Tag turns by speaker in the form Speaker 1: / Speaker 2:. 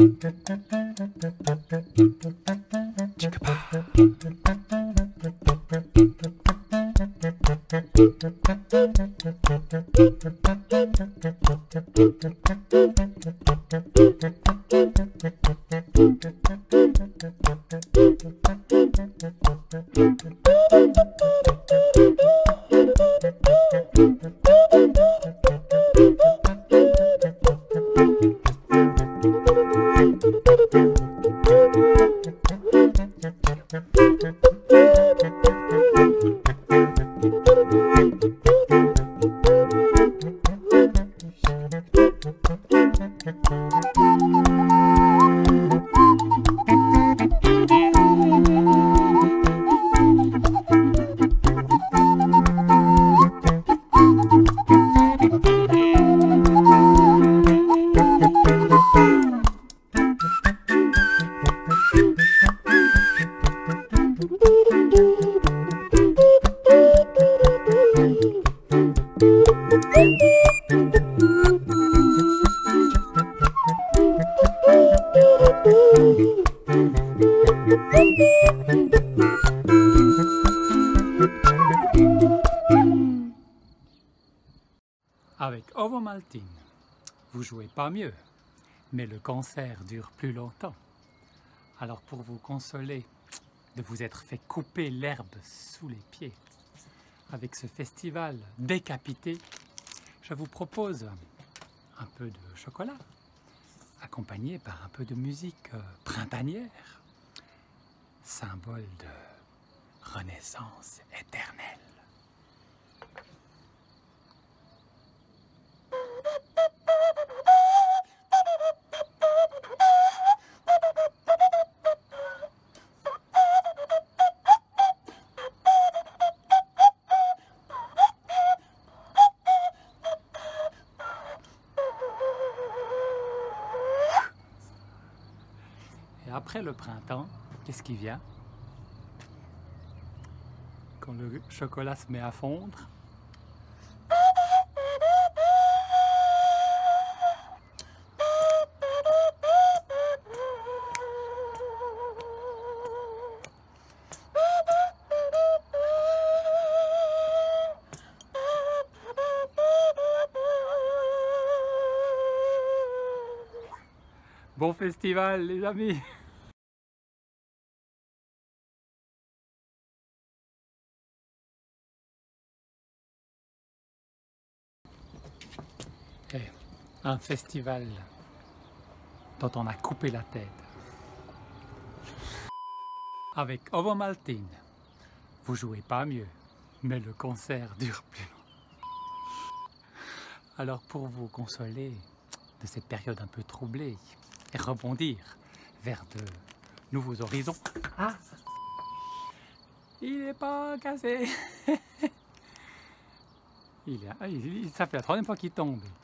Speaker 1: Avec Ovomaltine, vous jouez pas mieux, mais le cancer dure plus longtemps. Alors pour vous consoler de vous être fait couper l'herbe sous les pieds, avec ce festival décapité, je vous propose un peu de chocolat, accompagné par un peu de musique printanière, symbole de renaissance éternelle. Et après le printemps, qu'est-ce qui vient? Quand le chocolat se met à fondre, bon festival les amis! Et un festival dont on a coupé la tête. Avec Ovomaltine, vous jouez pas mieux, mais le concert dure plus longtemps. Alors pour vous consoler de cette période un peu troublée et rebondir vers de nouveaux horizons. Ah! Il n'est pas cassé. Ça fait la troisième fois qu'il tombe.